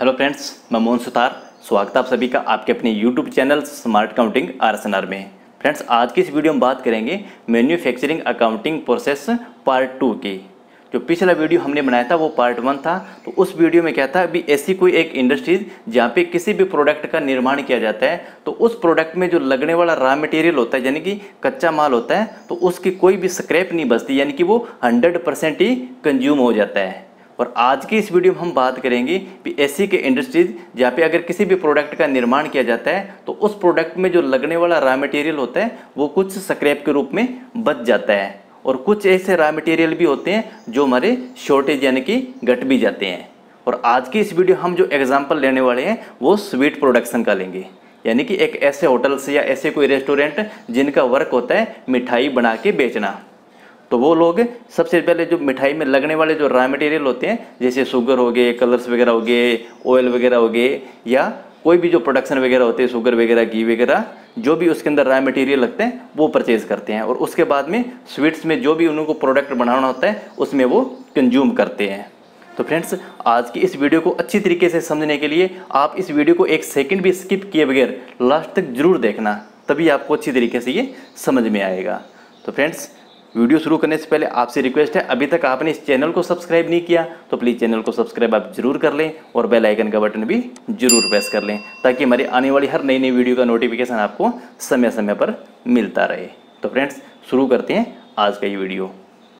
Hello friends, मैं मोहन सुतार। स्वागत है आप सभी का आपके अपने YouTube channel smart accounting RSNR में। फ्रेंड्स, आज की इस वीडियो में बात करेंगे मैन्युफैक्चरिंग अकाउंटिंग प्रोसेस पार्ट 2 की। जो पिछला वीडियो हमने बनाया था वो पार्ट 1 था। तो उस वीडियो में क्या था, अभी ऐसी कोई एक इंडस्ट्रीज जहाँ पे किसी भी प्रोडक्ट का निर्माण किया जाता है तो उस प्रोडक्ट में जो लगने वाला रॉ मटेरियल होता है, यानी कि कच्चा माल होता है, तो उसकी कोई भी स्क्रैप नहीं बचती, यानी कि वो 100% ही कंज्यूम हो जाता है। और आज की इस वीडियो में हम बात करेंगे कि ऐसी के इंडस्ट्रीज जहाँ पे अगर किसी भी प्रोडक्ट का निर्माण किया जाता है तो उस प्रोडक्ट में जो लगने वाला रॉ मटेरियल होता है वो कुछ स्क्रैप के रूप में बच जाता है, और कुछ ऐसे रॉ मटेरियल भी होते हैं जो हमारे शॉर्टेज यानी कि घट भी जाते हैं। और आज की इस वीडियो हम जो एग्जाम्पल लेने वाले हैं वो स्वीट प्रोडक्शन का लेंगे, यानी कि एक ऐसे होटल से या ऐसे कोई रेस्टोरेंट जिनका वर्क होता है मिठाई बना के बेचना। तो वो लोग सबसे पहले जो मिठाई में लगने वाले जो रॉ मटेरियल होते हैं, जैसे शुगर हो गए, कलर्स वगैरह हो गए, ऑयल वगैरह हो गए, या कोई भी जो प्रोडक्शन वगैरह होते हैं, शुगर वगैरह, घी वगैरह, जो भी उसके अंदर रॉ मटेरियल लगते हैं वो परचेज करते हैं। और उसके बाद में स्वीट्स में जो भी उनको प्रोडक्ट बनाना होता है उसमें वो कंज्यूम करते हैं। तो फ्रेंड्स, आज की इस वीडियो को अच्छी तरीके से समझने के लिए आप इस वीडियो को एक सेकंड भी स्किप किए बगैर लास्ट तक जरूर देखना, तभी आपको अच्छी तरीके से ये समझ में आएगा। तो फ्रेंड्स, वीडियो शुरू करने से पहले आपसे रिक्वेस्ट है, अभी तक आपने इस चैनल को सब्सक्राइब नहीं किया तो प्लीज़ चैनल को सब्सक्राइब आप जरूर कर लें और बेल आइकन का बटन भी जरूर प्रेस कर लें, ताकि हमारी आने वाली हर नई नई वीडियो का नोटिफिकेशन आपको समय समय पर मिलता रहे। तो फ्रेंड्स, शुरू करते हैं आज का ये वीडियो।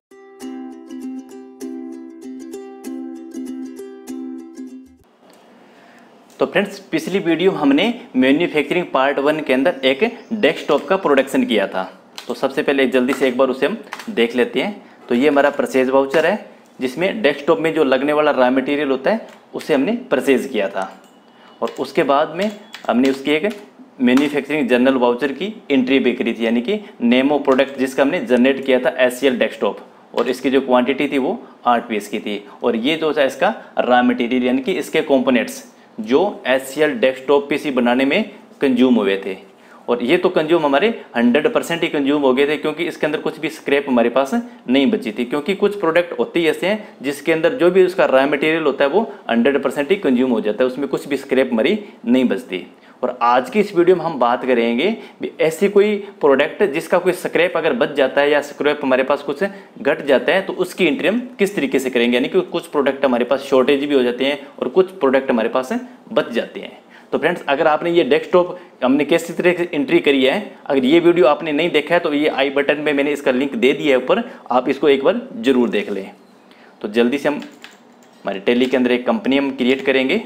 तो फ्रेंड्स, पिछली वीडियो हमने मैन्युफैक्चरिंग पार्ट 1 के अंदर एक डेस्कटॉप का प्रोडक्शन किया था। तो सबसे पहले जल्दी से एक बार उसे हम देख लेते हैं। तो ये हमारा परचेज वाउचर है, जिसमें डेस्कटॉप में जो लगने वाला रॉ मटेरियल होता है उसे हमने परचेज किया था। और उसके बाद में हमने उसकी एक मैन्युफैक्चरिंग जर्नल वाउचर की एंट्री भी करी थी, यानी कि नेम ऑफ प्रोडक्ट जिसका हमने जनरेट किया था SCL डेस्कटॉप, और इसकी जो क्वांटिटी थी वो 8 पीस की थी। और ये जो था इसका रॉ मटेरियल, यानी कि इसके कंपोनेंट्स जो SCL डेस्कटॉप PC बनाने में कंज्यूम हुए थे। और ये तो कंज्यूम हमारे 100% ही कंज्यूम हो गए थे, क्योंकि इसके अंदर कुछ भी स्क्रैप हमारे पास नहीं बची थी। क्योंकि कुछ प्रोडक्ट होते ही ऐसे हैं जिसके अंदर जो भी उसका रॉ मटेरियल होता है वो 100% ही कंज्यूम हो जाता है, उसमें कुछ भी स्क्रैप हमारी नहीं बचती। और आज की इस वीडियो में हम बात करेंगे भी ऐसी कोई प्रोडक्ट जिसका कोई स्क्रैप अगर बच जाता है या स्क्रैप हमारे पास कुछ घट जाता है तो उसकी एंट्री हम किस तरीके से करेंगे, यानी कि कुछ प्रोडक्ट हमारे पास शॉर्टेज भी हो जाते हैं और कुछ प्रोडक्ट हमारे पास बच जाते हैं। तो फ्रेंड्स, अगर आपने ये डेस्कटॉप हमने किस तरह से एंट्री करी है, अगर ये वीडियो आपने नहीं देखा है तो ये आई बटन में मैंने इसका लिंक दे दिया है ऊपर, आप इसको एक बार जरूर देख लें। तो जल्दी से हम हमारे टैली के अंदर एक कंपनी हम क्रिएट करेंगे।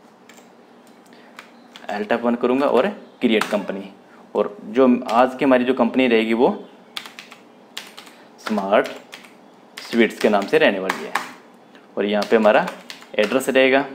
Alt+1 करूँगा और क्रिएट कंपनी, और जो आज की हमारी जो कंपनी रहेगी वो स्मार्ट स्वीट्स के नाम से रहने वाली है। और यहाँ पे हमारा एड्रेस रहेगा,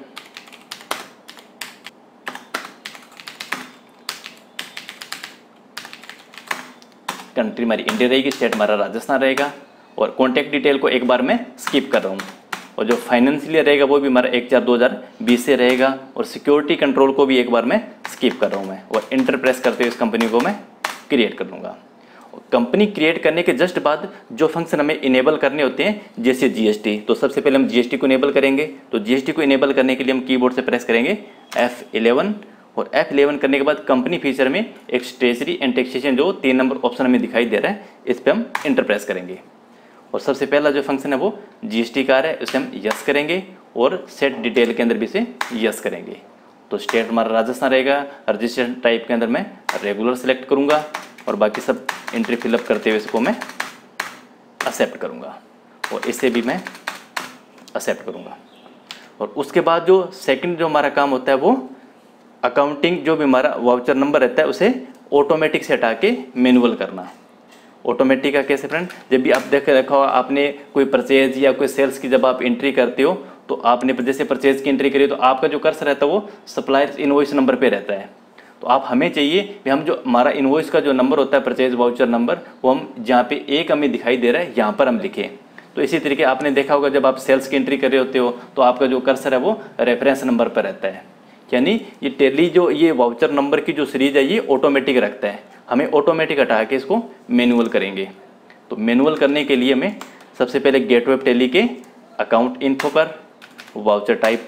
कंट्री हमारी इंडिया रहेगी, स्टेट हमारा राजस्थान रहेगा, और कॉन्टैक्ट डिटेल को एक बार मैं स्किप कर रहा हूँ। और जो फाइनेंशियल रहेगा वो भी हमारा 1/4/2020 से रहेगा, और सिक्योरिटी कंट्रोल को भी एक बार मैं स्किप कर रहा हूँ मैं, और इंटर प्रेस करते हुए इस कंपनी को मैं क्रिएट कर लूँगा। कंपनी क्रिएट करने के जस्ट बाद जो फंक्शन हमें इनेबल करने होते हैं, जैसे GST, तो सबसे पहले हम GST को इनेबल करेंगे। तो GST को इनेबल करने के लिए हम कीबोर्ड से प्रेस करेंगे F11, और F11 करने के बाद कंपनी फीचर में एक ट्रेजरी एंड टैक्सेशन जो 3 नंबर ऑप्शन हमें दिखाई दे रहा है, इस पर हम इंटर प्रेस करेंगे। और सबसे पहला जो फंक्शन है वो GST का है, उसे हम यस करेंगे, और सेट डिटेल के अंदर भी इसे यस करेंगे। तो स्टेट हमारा राजस्थान रहेगा, रजिस्ट्रेशन टाइप के अंदर मैं रेगुलर सेलेक्ट करूँगा, और बाकी सब एंट्री फिलअप करते हुए इसको मैं एक्सेप्ट करूँगा, और इसे भी मैं एक्सेप्ट करूँगा। और उसके बाद जो सेकंड जो हमारा काम होता है वो अकाउंटिंग, जो भी हमारा वाउचर नंबर रहता है उसे ऑटोमेटिक से हटा के मैनुअल करना। ऑटोमेटिक का कैसे फ्रेंड, जब भी आप देख रखा हो आपने कोई परचेज या कोई सेल्स की जब आप एंट्री करते हो तो आपने जैसे परचेज की एंट्री करी तो आपका जो कर्सर रहता है वो सप्लायर इनवॉइस नंबर पे रहता है। तो आप हमें चाहिए कि हम जो हमारा इनवॉइस का जो नंबर होता है, परचेज वाउचर नंबर, वो हम जहाँ पे एक हमें दिखाई दे रहा है यहाँ पर हम लिखें। तो इसी तरीके आपने देखा होगा जब आप सेल्स की एंट्री कर रहे होते हो तो आपका जो कर्सर है वो रेफरेंस नंबर पर रहता है, यानी ये टैली जो ये वाउचर नंबर की जो सीरीज है ये ऑटोमेटिक रखता है। हमें ऑटोमेटिक हटा के इसको मैनुअल करेंगे। तो मैनुअल करने के लिए हमें सबसे पहले गेटवे टैली के अकाउंट इन्फो पर, वाउचर टाइप पर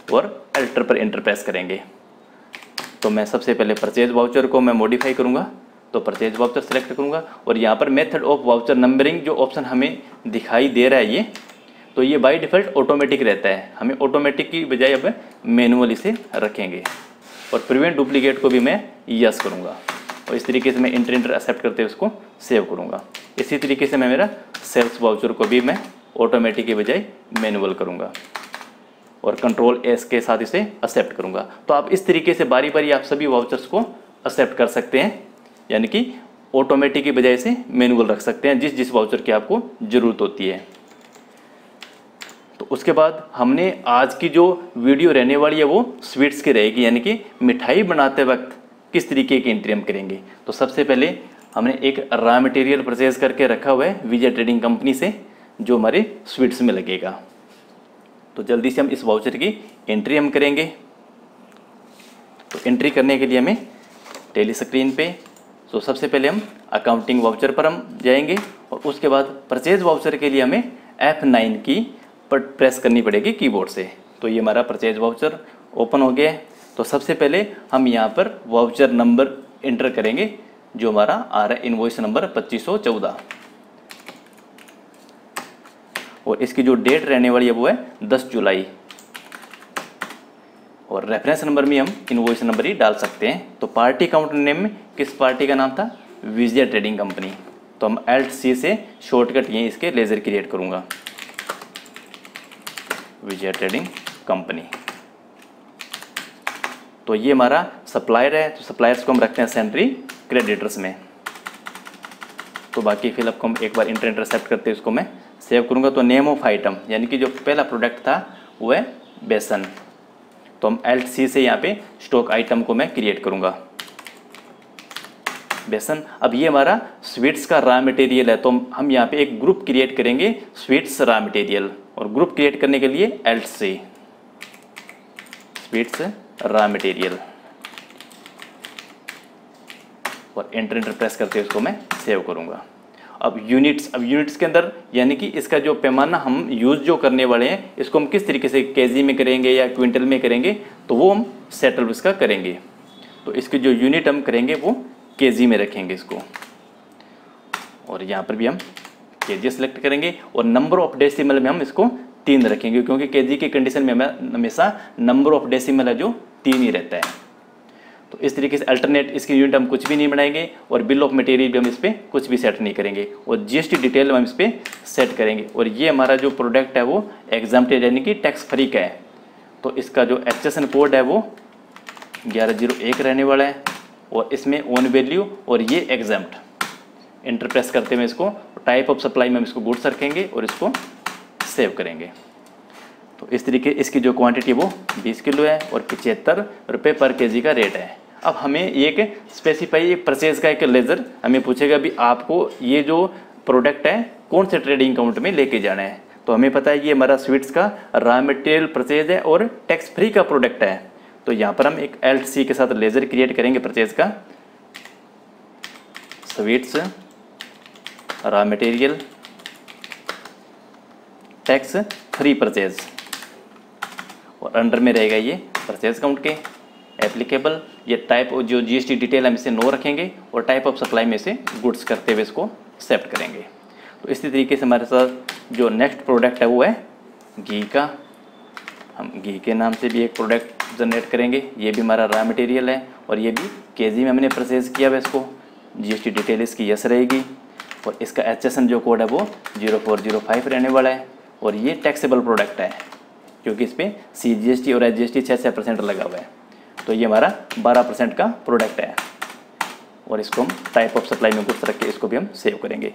और एल्टर पर एंटर प्रेस करेंगे। तो मैं सबसे पहले परचेज वाउचर को मैं मॉडिफाई करूँगा, तो परचेज वाउचर सेलेक्ट करूँगा और यहाँ पर मेथड ऑफ वाउचर नंबरिंग जो ऑप्शन हमें दिखाई दे रहा है ये, तो ये बाय डिफ़ॉल्ट ऑटोमेटिक रहता है, हमें ऑटोमेटिक की बजाय अब मैनुअल इसे रखेंगे। और प्रिवेंट डुप्लीकेट को भी मैं यस करूँगा और इस तरीके से मैं इंटर एक्सेप्ट करते हुए उसको सेव करूँगा। इसी तरीके से मैं मेरा सेल्स वाउचर को भी मैं ऑटोमेटिक के बजाय मैनुअल करूँगा और कंट्रोल एस के साथ इसे एक्सेप्ट करूँगा। तो आप इस तरीके से बारी बारी आप सभी वाउचर्स को एक्सेप्ट कर सकते हैं, यानी कि ऑटोमेटिक की बजाय से मैनुअल रख सकते हैं जिस जिस वाउचर की आपको ज़रूरत होती है। तो उसके बाद हमने आज की जो वीडियो रहने वाली है वो स्वीट्स की रहेगी, यानी कि मिठाई बनाते वक्त किस तरीके की एंट्री हम करेंगे। तो सबसे पहले हमने एक रॉ मटेरियल परचेज करके रखा हुआ है विजय ट्रेडिंग कंपनी से, जो हमारे स्वीट्स में लगेगा। तो जल्दी से हम इस वाउचर की एंट्री हम करेंगे। तो एंट्री करने के लिए हमें टेली स्क्रीन पे, तो सबसे पहले हम अकाउंटिंग वाउचर पर हम जाएंगे और उसके बाद परचेज वाउचर के लिए हमें F9 की पर प्रेस करनी पड़ेगी कीबोर्ड से। तो ये हमारा परचेज वाउचर ओपन हो गया है। तो सबसे पहले हम यहाँ पर वाउचर नंबर इंटर करेंगे जो हमारा आ रहा है इनवॉइस नंबर 2514 और इसकी जो डेट रहने वाली है वो है 10 जुलाई और रेफरेंस नंबर में हम इनवॉइस नंबर ही डाल सकते हैं। तो पार्टी काउंटर नेम में किस पार्टी का नाम था, विजय ट्रेडिंग कंपनी। तो हम Alt C से शॉर्टकट ये इसके लेज़र क्रिएट करूँगा, विजय ट्रेडिंग कंपनी। तो ये हमारा सप्लायर है, तो सप्लायर्स को हम रखते हैं सेंट्री क्रेडिटर्स में। तो बाकी फिलअप को हम एक बार इंटरसेप्ट करते हैं, उसको मैं सेव करूँगा। तो नेम ऑफ आइटम यानी कि जो पहला प्रोडक्ट था वो है बेसन, तो हम Alt C से यहाँ पे स्टॉक आइटम को मैं क्रिएट करूँगा बेसन। अब ये हमारा स्वीट्स का रॉ मटेरियल है, तो हम यहाँ पे एक ग्रुप क्रिएट करेंगे स्वीट्स रॉ मटेरियल, और ग्रुप क्रिएट करने के लिए Alt C sweets raw material और एंटर प्रेस करके उसको मैं सेव करूँगा। अब यूनिट्स के अंदर यानी कि इसका जो पैमाना हम यूज़ जो करने वाले हैं इसको हम किस तरीके से केजी में करेंगे या क्विंटल में करेंगे, तो वो हम सेटल इसका करेंगे। तो इसकी जो यूनिट हम करेंगे वो केजी में रखेंगे इसको, और यहाँ पर भी हम केजी सेलेक्ट करेंगे और नंबर ऑफ डेसिमल में हम इसको 3 रखेंगे, क्योंकि केजी की कंडीशन में हमें हमेशा नंबर ऑफ डेसिमल है जो 3 ही रहता है। तो इस तरीके से अल्टरनेट इसकी यूनिट हम कुछ भी नहीं बनाएंगे और बिल ऑफ मटेरियल भी हम इस पर कुछ भी सेट नहीं करेंगे और जीएसटी डिटेल हम इस पर सेट करेंगे। और ये हमारा जो प्रोडक्ट है वो एग्जाम्प्टेड यानी कि टैक्स फ्री का है, तो इसका जो HSN कोड है वो 1101 रहने वाला है और इसमें ओन वैल्यू और ये एग्जाम्प्ट। इंटर प्रेस करते हुए इसको टाइप ऑफ सप्लाई में हम इसको गुड्स रखेंगे और इसको सेव करेंगे। तो इस तरीके इसकी जो क्वांटिटी वो 20 किलो है और 75 रुपये पर केजी का रेट है। अब हमें एक स्पेसिफाई एक परचेज का एक लेज़र हमें पूछेगा भी आपको ये जो प्रोडक्ट है कौन से ट्रेडिंग अकाउंट में लेके जाना है। तो हमें पता है ये हमारा स्वीट्स का रॉ मटेरियल परचेज है और टैक्स फ्री का प्रोडक्ट है। तो यहाँ पर हम एक Alt C के साथ लेज़र क्रिएट करेंगे परचेज का, sweets raw material tax free purchase, और अंडर में रहेगा ये परचेज अकाउंट के एप्लीकेबल। ये टाइप जो जीएसटी डिटेल हम इसे नो रखेंगे और टाइप ऑफ सप्लाई में से गुड्स करते हुए इसको एक्सेप्ट करेंगे। तो इसी तरीके से हमारे साथ जो नेक्स्ट प्रोडक्ट है वो है घी का। हम घी के नाम से भी एक प्रोडक्ट जनरेट करेंगे, ये भी हमारा रॉ मटेरियल है और ये भी केजी में हमने परचेज किया हुआ इसको। जीएसटी डिटेल इसकी यस रहेगी और इसका HSN जो कोड है वो 0405 रहने वाला है और ये टैक्सेबल प्रोडक्ट है क्योंकि इस पर CGST और SGST 6% लगा हुआ है। तो ये हमारा 12% का प्रोडक्ट है और इसको हम टाइप ऑफ सप्लाई में गुड्स रख के इसको भी हम सेव करेंगे।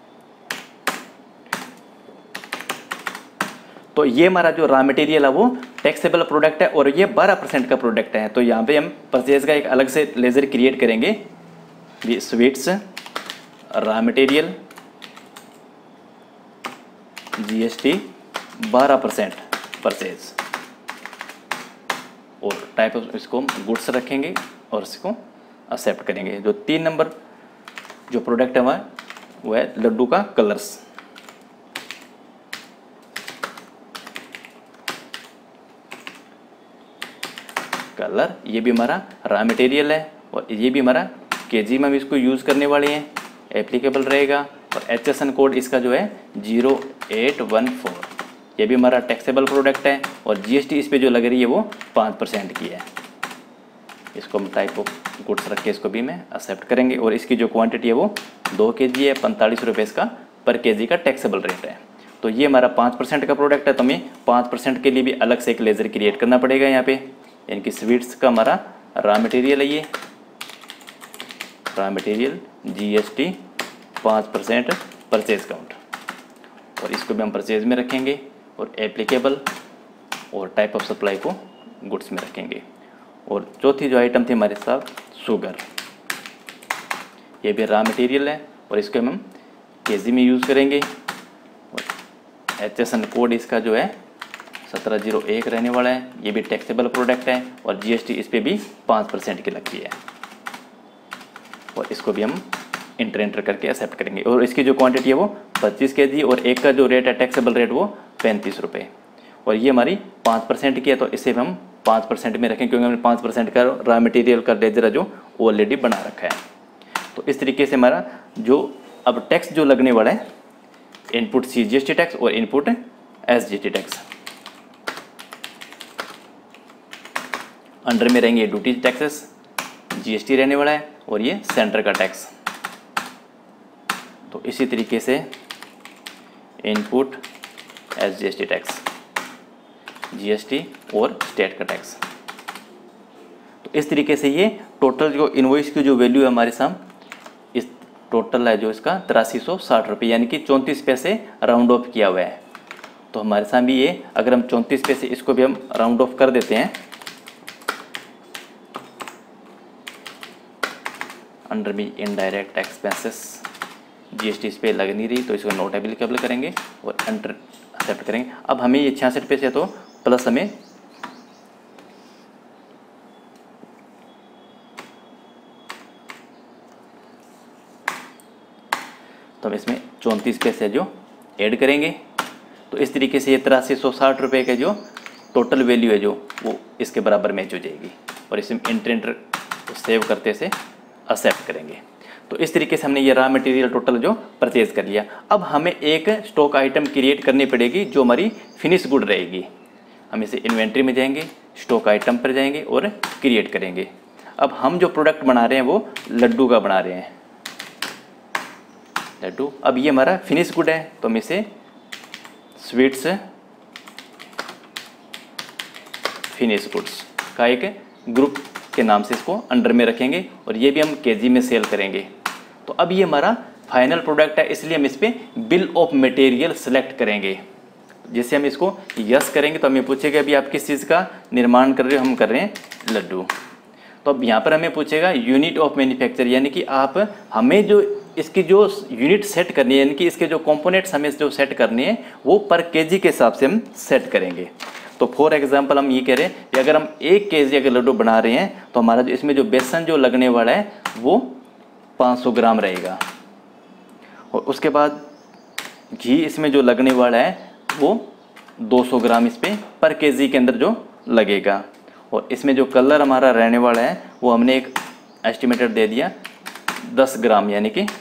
तो ये हमारा जो रॉ मटेरियल है वो टैक्सेबल प्रोडक्ट है और ये 12% का प्रोडक्ट है। तो यहाँ पे हम परचेज का एक अलग से लेज़र क्रिएट करेंगे, sweets raw material GST 12% purchase और टाइप ऑफ इसको गुड्स रखेंगे और इसको एक्सेप्ट करेंगे। जो 3 नंबर जो प्रोडक्ट है वो है लड्डू का कलर्स। कलर, ये भी हमारा रॉ मटेरियल है और ये भी हमारा केजी में हम इसको यूज़ करने वाले हैं, एप्लीकेबल रहेगा। और HSN कोड इसका जो है 0814, ये भी हमारा टैक्सेबल प्रोडक्ट है और GST इस पर जो लग रही है वो 5% की है। इसको हम टाइप ऑफ गुड्स रख के इसको भी मैं एक्सेप्ट करेंगे। और इसकी जो क्वांटिटी है वो 2 kg है, 45 रुपये इसका पर केजी का टैक्सेबल रेट है। तो ये हमारा 5% का प्रोडक्ट है, तो हमें 5% के लिए भी अलग से एक लेज़र क्रिएट करना पड़ेगा यहाँ पे। यानी कि स्वीट्स का हमारा रॉ मटेरियल है, ये raw material GST 5% purchase count, और इसको भी हम परचेज में रखेंगे और एप्लीकेबल और टाइप ऑफ सप्लाई को गुड्स में रखेंगे। और चौथी जो आइटम थी हमारे साथ शुगर, ये भी रॉ मटेरियल है और इसको हम केजी में यूज़ करेंगे। और HSN कोड इसका जो है 1701 रहने वाला है, ये भी टैक्सेबल प्रोडक्ट है और GST इस पर भी 5% की लगती है। और इसको भी हम इंटर करके एक्सेप्ट करेंगे। और इसकी जो क्वांटिटी है वो 25 kg और एक का जो रेट है टैक्सेबल रेट वो 35 रुपये। और ये हमारी 5% की है, तो इसे हम 5% में रखें क्योंकि हमने 5% का रॉ मटेरियल का लेजर है जो ऑलरेडी बना रखा है। तो इस तरीके से हमारा जो अब टैक्स जो लगने वाला है, इनपुट CGST टैक्स और इनपुट SGST टैक्स, अंडर में रहेंगे ड्यूटी टैक्सेस, GST रहने वाला है और ये सेंटर का टैक्स। तो इसी तरीके से इनपुट SGST टैक्स, GST और स्टेट का टैक्स। तो इस तरीके से ये टोटल जो इनवॉइस की जो वैल्यू है हमारे सामने, इस टोटल है जो इसका 8360 रुपये, यानी कि 34 पैसे राउंड ऑफ किया हुआ है। तो हमारे सामने ये अगर हम 34 पैसे इसको भी हम राउंड ऑफ कर देते हैं, अंडर में इनडायरेक्ट एक्सपेंसेस GST इस पर लग नहीं रही तो इसको नॉट एप्लीकेबल करेंगे और एंटर एक्सेप्ट करेंगे। अब हमें ये 66 पैसे तो प्लस हमें तो हम इसमें 34 पैसे जो ऐड करेंगे। तो इस तरीके से ये 8360 रुपये के जो टोटल वैल्यू है जो वो इसके बराबर मैच हो जाएगी। और इसमें इंटर सेव करते से एक्सेप्ट करेंगे। तो इस तरीके से हमने ये रॉ मटेरियल टोटल जो परचेज कर लिया। अब हमें एक स्टॉक आइटम क्रिएट करनी पड़ेगी जो हमारी फिनिश गुड रहेगी। हम इसे इन्वेंट्री में जाएंगे, स्टॉक आइटम पर जाएंगे और क्रिएट करेंगे। अब हम जो प्रोडक्ट बना रहे हैं वो लड्डू का बना रहे हैं, लड्डू। अब ये हमारा फिनिश गुड है तो हम इसे स्वीट्स फिनिश गुड्स का एक ग्रुप के नाम से इसको अंडर में रखेंगे और ये भी हम केजी में सेल करेंगे। तो अब ये हमारा फाइनल प्रोडक्ट है, इसलिए हम इस पर बिल ऑफ मटेरियल सेलेक्ट करेंगे। जैसे हम इसको यस करेंगे तो हमें पूछेगा अभी आप किस चीज़ का निर्माण कर रहे हो, हम कर रहे हैं लड्डू। तो अब यहाँ पर हमें पूछेगा यूनिट ऑफ मैन्युफैक्चर, यानी कि आप हमें जो इसकी जो यूनिट सेट करनी है, यानी कि इसके जो कंपोनेंट्स हमें जो सेट करनी है वो पर केजी के हिसाब से हम सेट करेंगे। तो फॉर एग्जांपल हम ये कह रहे हैं कि अगर हम 1 kg अगर लड्डू बना रहे हैं तो हमारा जो इसमें जो बेसन जो लगने वाला है वो 500 ग्राम रहेगा। और उसके बाद घी इसमें जो लगने वाला है वो 200 ग्राम इस पर केजी के अंदर जो लगेगा। और इसमें जो कलर हमारा रहने वाला है वो हमने एक एस्टिमेटेड दे दिया 10 ग्राम, यानी कि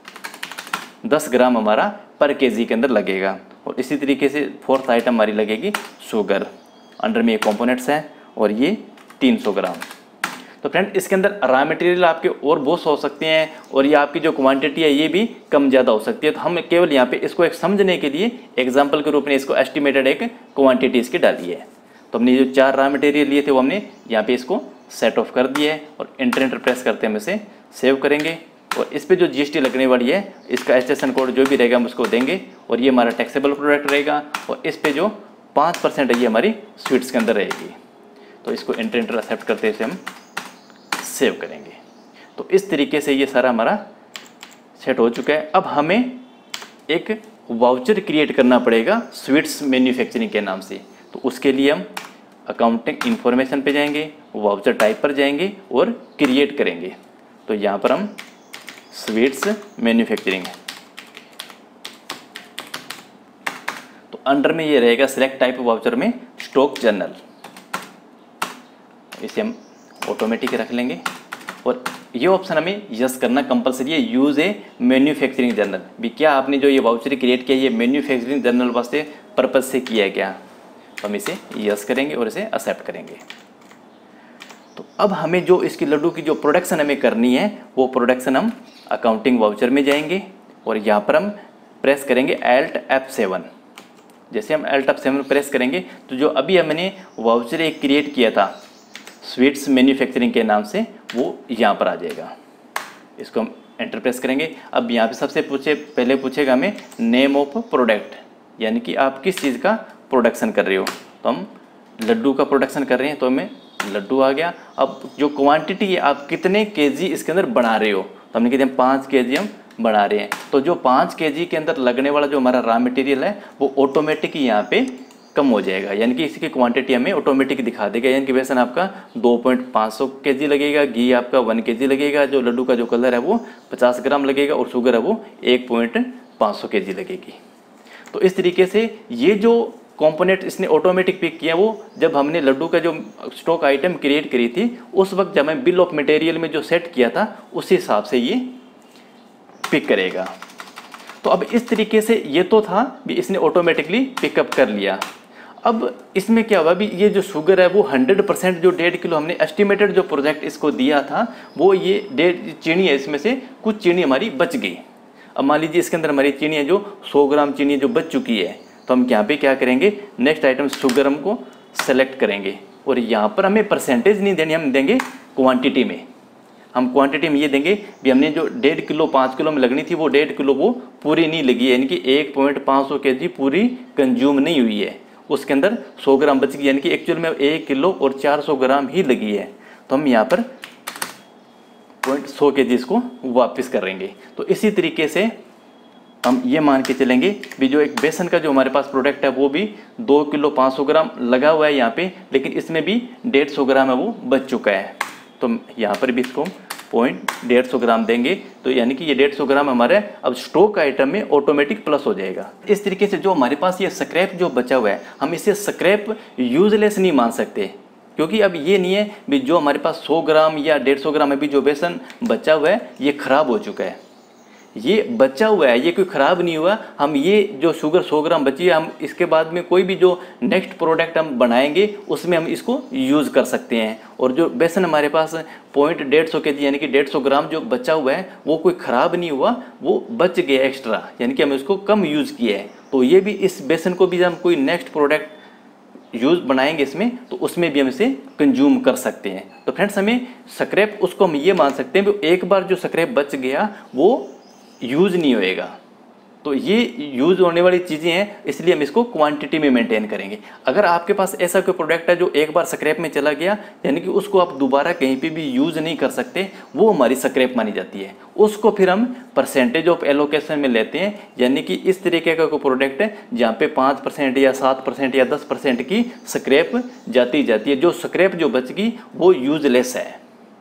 10 ग्राम हमारा पर केजी के अंदर लगेगा। और इसी तरीके से फोर्थ आइटम हमारी लगेगी शुगर, अंडर में ये कंपोनेंट्स हैं और ये 300 ग्राम। तो फ्रेंड इसके अंदर रॉ मटेरियल आपके और बहुत हो सकते हैं और ये आपकी जो क्वांटिटी है ये भी कम ज़्यादा हो सकती है। तो हम केवल यहाँ पे इसको एक समझने के लिए एग्जांपल के रूप में इसको एस्टिमेटेड एक क्वांटिटी इसकी डाली है। तो हमने जो 4 रॉ मटेरियल लिए थे वो हमने यहाँ पे इसको सेट ऑफ कर दिया है और इंटर प्रेस करते हम इसे सेव करेंगे। और इस पर जो GST लगने वाली है इसका HSN कोड जो भी रहेगा हम उसको देंगे और ये हमारा टैक्सेबल प्रोडक्ट रहेगा। और इस पे जो 5% है ये हमारी स्वीट्स के अंदर रहेगी। तो इसको इंटर एक्सेप्ट करते से हम सेव करेंगे। तो इस तरीके से ये सारा हमारा सेट हो चुका है। अब हमें एक वाउचर क्रिएट करना पड़ेगा स्वीट्स मैन्युफैक्चरिंग के नाम से। तो उसके लिए हम अकाउंटिंग इंफॉर्मेशन पे जाएंगे, वाउचर टाइप पर जाएंगे और क्रिएट करेंगे। तो यहाँ पर हम स्वीट्स मैन्युफैक्चरिंग है, तो अंडर में ये रहेगा सिलेक्ट टाइप वाउचर में स्टॉक जर्नल। इसे हम ऑटोमेटिक रख लेंगे और ये ऑप्शन हमें यस करना कंपलसरी है। यूज़ ए मैन्युफैक्चरिंग जर्नल भी, क्या आपने जो ये वाउचर क्रिएट किया ये मैन्युफैक्चरिंग जर्नल वास्ते पर्पज से किया है क्या, तो हम इसे यस करेंगे और इसे एक्सेप्ट करेंगे। तो अब हमें जो इसकी लड्डू की जो प्रोडक्शन हमें करनी है वो प्रोडक्शन हम अकाउंटिंग वाउचर में जाएंगे और यहाँ पर हम प्रेस करेंगे Alt F7। जैसे हम Alt F7 प्रेस करेंगे तो जो अभी हमने वाउचर एक क्रिएट किया था स्वीट्स मैन्युफैक्चरिंग के नाम से, वो यहाँ पर आ जाएगा। इसको हम एंटर प्रेस करेंगे। अब यहाँ पे सबसे पहले पूछेगा हमें नेम ऑफ प्रोडक्ट, यानी कि आप किस चीज़ का प्रोडक्शन कर रहे हो। तो हम लड्डू का प्रोडक्शन कर रहे हैं तो हमें लड्डू आ गया। अब जो क्वांटिटी है आप कितने केजी इसके अंदर बना रहे हो, तो हमने कहते हैं 5 केजी हम बना रहे हैं। तो जो 5 केजी के अंदर लगने वाला जो हमारा रॉ मटेरियल है वो ऑटोमेटिक यहाँ पे कम हो जाएगा, यानी कि इसकी क्वांटिटी हमें ऑटोमेटिक दिखा देगा। यानी कि बेसन आपका 2.5 केजी लगेगा, घी आपका 1 केजी लगेगा, जो लड्डू का जो कलर है वो 50 ग्राम लगेगा और शुगर है वो 1.5 केजी लगेगी। तो इस तरीके से ये जो कंपोनेंट इसने ऑटोमेटिक पिक किया वो जब हमने लड्डू का जो स्टॉक आइटम क्रिएट करी थी उस वक्त जब हमें बिल ऑफ मटेरियल में जो सेट किया था उसी हिसाब से ये पिक करेगा। तो अब इस तरीके से ये तो था भी इसने ऑटोमेटिकली पिकअप कर लिया। अब इसमें क्या हुआ भी ये जो शुगर है वो 100% जो 1.5 किलो हमने एस्टिमेटेड जो प्रोजेक्ट इसको दिया था वो ये 1.5 चीनी है, इसमें से कुछ चीनी हमारी बच गई। अब मान लीजिए इसके अंदर हमारी चीनी है जो 100 ग्राम चीनी है जो बच चुकी है, तो हम यहाँ पे क्या करेंगे नेक्स्ट आइटम शुगर हमको सेलेक्ट करेंगे और यहाँ पर हमें परसेंटेज नहीं देनी, हम देंगे क्वांटिटी में। हम क्वांटिटी में ये देंगे भी हमने जो 1.5 किलो 5 किलो में लगनी थी वो 1.5 किलो वो पूरी नहीं लगी है, यानी कि 1.5 केजी पूरी कंज्यूम नहीं हुई है, उसके अंदर 100 ग्राम बच गई, यानी कि एक्चुअल में 1 किलो और 400 ग्राम ही लगी है। तो हम यहाँ पर 0.100 केजी इसको वापस करेंगे। तो इसी तरीके से हम ये मान के चलेंगे भी जो एक बेसन का जो हमारे पास प्रोडक्ट है वो भी 2 किलो 500 ग्राम लगा हुआ है यहाँ पे, लेकिन इसमें भी 150 ग्राम है वो बच चुका है। तो यहाँ पर भी इसको 150 ग्राम देंगे, तो यानी कि ये 150 ग्राम हमारे अब स्टॉक आइटम में ऑटोमेटिक प्लस हो जाएगा। इस तरीके से जो हमारे पास ये स्क्रैप जो बचा हुआ है हम इसे स्क्रैप यूजलेस नहीं मान सकते, क्योंकि अब ये नहीं है भी जो हमारे पास 100 ग्राम या 150 ग्राम अभी जो बेसन बचा हुआ है ये खराब हो चुका है। ये बचा हुआ है, ये कोई ख़राब नहीं हुआ। हम ये जो शुगर 100 ग्राम बची है हम इसके बाद में कोई भी जो नेक्स्ट प्रोडक्ट हम बनाएंगे उसमें हम इसको यूज़ कर सकते हैं। और जो बेसन हमारे पास 150 केजी यानी कि 150 ग्राम जो बचा हुआ है वो कोई ख़राब नहीं हुआ, वो बच गया एक्स्ट्रा, यानी कि हमने उसको कम यूज़ किया है। तो ये भी इस बेसन को भी हम कोई नेक्स्ट प्रोडक्ट यूज़ बनाएंगे इसमें तो उसमें भी हम इसे कंज्यूम कर सकते हैं। तो फ्रेंड्स हमें स्क्रैप उसको हम ये मान सकते हैं कि एक बार जो स्क्रैप बच गया वो यूज़ नहीं होएगा। तो ये यूज़ होने वाली चीज़ें हैं, इसलिए हम इसको क्वांटिटी में मेंटेन करेंगे। अगर आपके पास ऐसा कोई प्रोडक्ट है जो एक बार स्क्रैप में चला गया यानी कि उसको आप दोबारा कहीं पे भी यूज़ नहीं कर सकते, वो हमारी स्क्रैप मानी जाती है। उसको फिर हम परसेंटेज ऑफ एलोकेशन में लेते हैं, यानी कि इस तरीके का कोई प्रोडक्ट है जहाँ पे 5% या 7% या 10% की स्क्रैप जाती है। जो स्क्रैप जो बच गई वो यूजलेस है।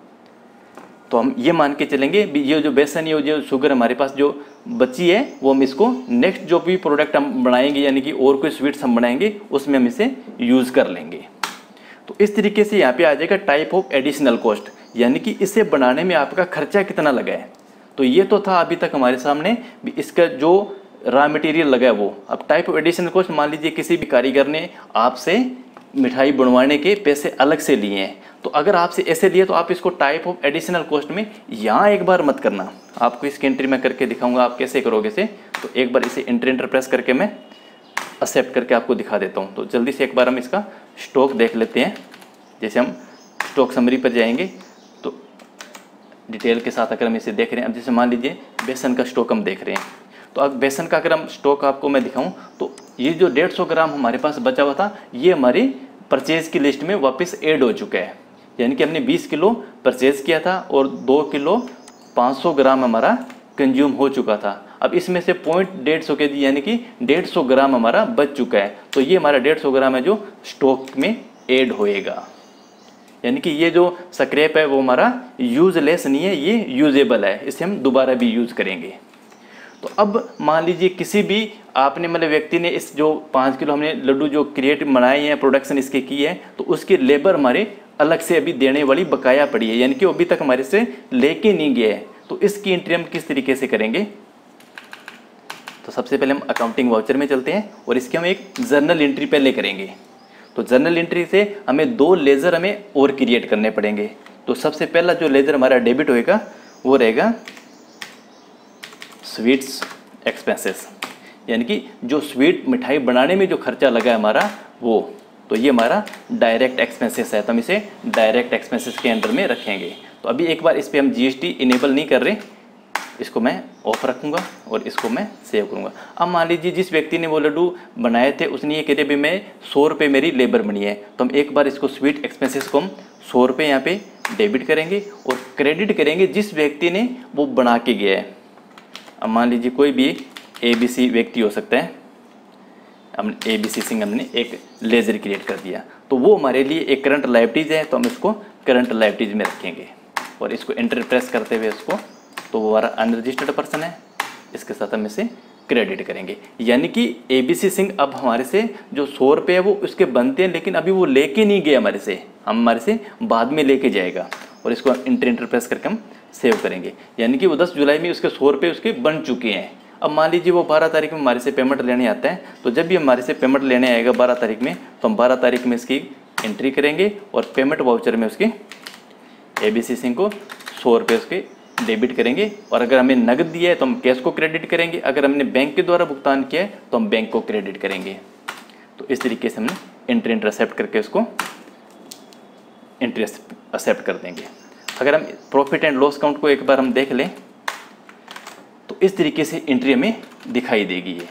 तो हम ये मान के चलेंगे ये जो बेसन ये जो शुगर हमारे पास जो बची है वो हम इसको नेक्स्ट जो भी प्रोडक्ट हम बनाएंगे यानी कि और कोई स्वीट्स हम बनाएंगे उसमें हम इसे यूज़ कर लेंगे। तो इस तरीके से यहाँ पे आ जाएगा टाइप ऑफ एडिशनल कॉस्ट, यानी कि इसे बनाने में आपका खर्चा कितना लगा है। तो ये तो था अभी तक हमारे सामने इसका जो रॉ मटेरियल लगा है वो। अब टाइप ऑफ एडिशनल कॉस्ट, मान लीजिए किसी भी कारीगर ने आपसे मिठाई बनवाने के पैसे अलग से लिए हैं, तो अगर आपसे ऐसे लिए तो आप इसको टाइप ऑफ एडिशनल कॉस्ट में यहाँ एक बार मत करना। आपको इसकी एंट्री में करके दिखाऊंगा आप कैसे करोगे इसे। तो एक बार इसे एंटर प्रेस करके मैं एक्सेप्ट करके आपको दिखा देता हूँ। तो जल्दी से एक बार हम इसका स्टॉक देख लेते हैं। जैसे हम स्टॉक समरी पर जाएंगे तो डिटेल के साथ अगर हम इसे देख रहे हैं, अब जैसे मान लीजिए बेसन का स्टॉक हम देख रहे हैं, तो अब बेसन का अगर हम स्टॉक आपको मैं दिखाऊं तो ये जो 150 ग्राम हमारे पास बचा हुआ था ये हमारी परचेज़ की लिस्ट में वापस ऐड हो चुका है। यानी कि हमने 20 किलो परचेज़ किया था और 2 किलो 500 ग्राम हमारा कंज्यूम हो चुका था। अब इसमें से 150 केजी यानी कि 150 ग्राम हमारा बच चुका है। तो ये हमारा 150 ग्राम है जो स्टॉक में ऐड होएगा। यानी कि ये जो स्क्रैप है वो हमारा यूजलेस नहीं है, ये यूजेबल है, इसे हम दोबारा भी यूज़ करेंगे। तो अब मान लीजिए किसी भी आपने मतलब व्यक्ति ने इस जो 5 किलो हमने लड्डू जो क्रिएट बनाए हैं प्रोडक्शन इसके की है, तो उसके लेबर हमारे अलग से अभी देने वाली बकाया पड़ी है, यानी कि वो अभी तक हमारे से लेके नहीं गया है। तो इसकी एंट्री हम किस तरीके से करेंगे? तो सबसे पहले हम अकाउंटिंग वाउचर में चलते हैं और इसकी हम एक जर्नल एंट्री पहले करेंगे। तो जर्नल एंट्री से हमें 2 लेजर हमें और क्रिएट करने पड़ेंगे। तो सबसे पहला जो लेजर हमारा डेबिट होएगा वो रहेगा स्वीट्स एक्सपेंसेस, यानी कि जो स्वीट मिठाई बनाने में जो खर्चा लगा है हमारा वो, तो ये हमारा डायरेक्ट एक्सपेंसेस है, तो हम इसे डायरेक्ट एक्सपेंसेस के अंडर में रखेंगे। तो अभी एक बार इस पर हम जीएसटी इनेबल नहीं कर रहे, इसको मैं ऑफ रखूँगा और इसको मैं सेव करूँगा। अब मान लीजिए जिस व्यक्ति ने वो लड्डू बनाए थे उसने ये कहते भी मैं 100 रुपये मेरी लेबर बनी है, तो हम एक बार इसको स्वीट एक्सपेंसेस को हम 100 रुपये यहाँ पे डेबिट करेंगे और क्रेडिट करेंगे जिस व्यक्ति ने वो बना के गया है। अब मान लीजिए कोई भी ABC व्यक्ति हो सकता है, हमने ABC सिंह हमने एक लेजर क्रिएट कर दिया, तो वो हमारे लिए एक करंट लायबिलिटीज़ है, तो हम इसको करंट लायबिलिटीज़ में रखेंगे और इसको एंटर प्रेस करते हुए इसको, तो वो हमारा अनरजिस्टर्ड पर्सन है, इसके साथ हम इसे क्रेडिट करेंगे। यानी कि ABC सिंह अब हमारे से जो 100 रुपये है वो उसके बनते हैं, लेकिन अभी वो लेके नहीं गया हमारे से, हमारे से बाद में लेके जाएगा और इसको एंटर प्रेस करके हम सेव करेंगे। यानी कि वो 10 जुलाई में उसके 100 रुपये उसके बन चुके हैं। अब मान लीजिए वो 12 तारीख में हमारे से पेमेंट लेने आता है, तो जब भी हमारे से पेमेंट लेने आएगा 12 तारीख में, तो हम 12 तारीख में इसकी एंट्री करेंगे और पेमेंट वाउचर में उसके ABC सिंह को 100 रुपये उसके डेबिट करेंगे। और अगर हमें नगद दिया है तो हम कैश को क्रेडिट करेंगे, अगर हमने बैंक के द्वारा भुगतान किया है तो हम बैंक को क्रेडिट करेंगे। तो इस तरीके से हमने एंट्री एक्सेप्ट करके उसको एंट्री एक्सेप्ट कर देंगे। अगर हम प्रॉफिट एंड लॉस अकाउंट को एक बार हम देख लें तो इस तरीके से एंट्री हमें दिखाई देगी ये।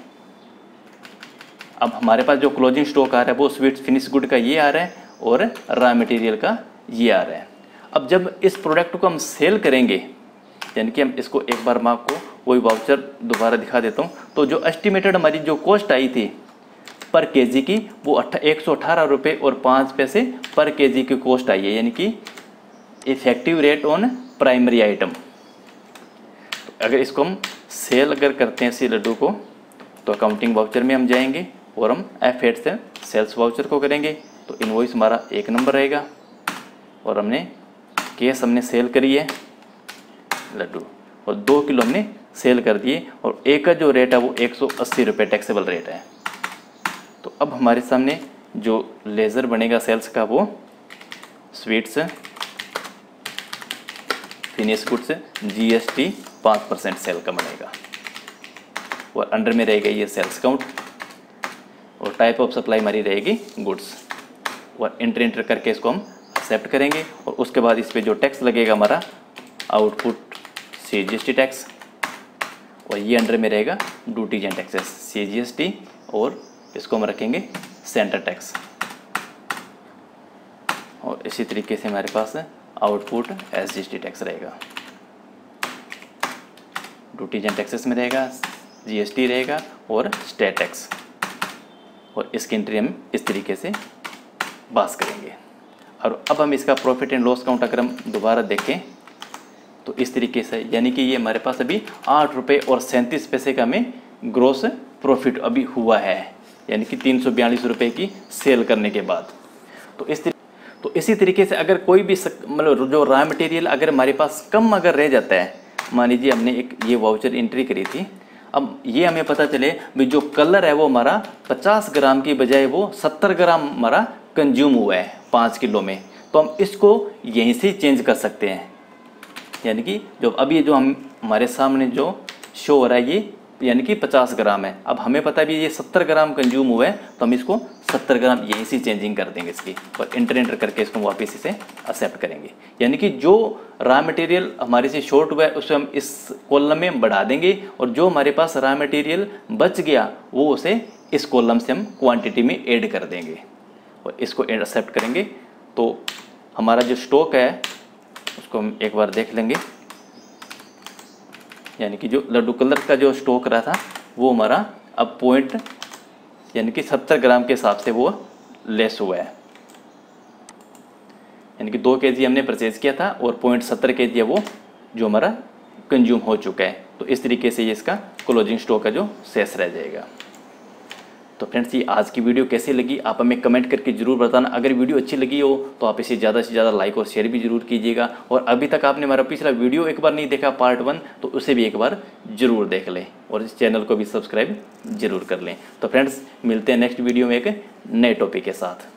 अब हमारे पास जो क्लोजिंग स्टॉक आ रहा है वो स्वीट्स फिनिश गुड का ये आ रहा है और रॉ मटेरियल का ये आ रहा है। अब जब इस प्रोडक्ट को हम सेल करेंगे, यानी कि हम इसको एक बार मैं आपको वही वाउचर दोबारा दिखा देता हूँ, तो जो एस्टिमेटेड हमारी जो कॉस्ट आई थी पर केजी की वो 118 रुपये और 5 पैसे पर केजी की कॉस्ट आई है, यानी कि effective rate on primary item. तो अगर इसको हम सेल अगर करते हैं इसी लड्डू को, तो अकाउंटिंग वाउचर में हम जाएंगे और हम F8 से सेल्स वाउचर को करेंगे, तो इनवॉइस हमारा 1 नंबर रहेगा और हमने केस हमने सेल करी है लड्डू और 2 किलो हमने सेल कर दिए और एक का जो रेट है वो 180 रुपये टैक्सेबल रेट है। तो अब हमारे सामने जो लेज़र बनेगा सेल्स का वो sweets finish goods GST 5% sale का बनेगा और अंडर में रहेगा ये सेल्स काउंट और टाइप ऑफ सप्लाई हमारी रहेगी गुड्स और एंटर करके इसको हम एक्सेप्ट करेंगे। और उसके बाद इस पर जो टैक्स लगेगा हमारा आउटपुट CGST टैक्स और ये अंडर में रहेगा ड्यूटीज एंड टैक्सेस CGST और इसको हम रखेंगे सेंटर टैक्स। और इसी तरीके से हमारे पास आउटपुट SGST टैक्स रहेगा, ड्यूटीज एंड टैक्सेस में रहेगा GST रहेगा और स्टेट टैक्स और इसकी एंट्री हम इस तरीके से पास करेंगे। और अब हम इसका प्रॉफिट एंड लॉस अकाउंट अगर हम दोबारा देखें तो इस तरीके से, यानी कि ये हमारे पास अभी 8 रुपये और 37 पैसे का हमें ग्रोस प्रॉफिट अभी हुआ है, यानी कि 342 रुपये की सेल करने के बाद। तो इसी तरीके से अगर कोई भी मतलब जो रॉ मटेरियल अगर हमारे पास कम अगर रह जाता है, मान लीजिए हमने एक ये वाउचर एंट्री करी थी, अब ये हमें पता चले भी जो कलर है वो हमारा 50 ग्राम की बजाय वो 70 ग्राम हमारा कंज्यूम हुआ है 5 किलो में, तो हम इसको यहीं से चेंज कर सकते हैं। यानी कि जो अभी जो हम हमारे सामने जो शो हो रहा है ये यानी कि 50 ग्राम है, अब हमें पता भी ये 70 ग्राम कंज्यूम हुआ है, तो हम इसको 70 ग्राम यहीं से चेंजिंग कर देंगे इसकी और एंटर करके इसको वापस इसे एक्सेप्ट करेंगे। यानी कि जो रॉ मटेरियल हमारे से शॉर्ट हुआ है उसे हम इस कॉलम में बढ़ा देंगे और जो हमारे पास रॉ मटेरियल बच गया वो उसे इस कॉलम से हम क्वांटिटी में ऐड कर देंगे और इसको एक्सेप्ट करेंगे। तो हमारा जो स्टॉक है उसको हम एक बार देख लेंगे, यानी कि जो लड्डू कलर का जो स्टॉक रहा था वो हमारा अब पॉइंट यानी कि 70 ग्राम के हिसाब से वो लेस हुआ है, यानी कि 2 kg हमने परचेज किया था और 0.70 kg है वो जो हमारा कंज्यूम हो चुका है। तो इस तरीके से ये इसका क्लोजिंग स्टॉक का जो शेष रह जाएगा। तो फ्रेंड्स, ये आज की वीडियो कैसी लगी आप हमें कमेंट करके जरूर बताना। अगर वीडियो अच्छी लगी हो तो आप इसे ज़्यादा से ज़्यादा लाइक और शेयर भी जरूर कीजिएगा। और अभी तक आपने हमारा पिछला वीडियो एक बार नहीं देखा पार्ट 1, तो उसे भी एक बार जरूर देख लें और इस चैनल को भी सब्सक्राइब जरूर कर लें। तो फ्रेंड्स, मिलते हैं नेक्स्ट वीडियो में एक नए टॉपिक के साथ।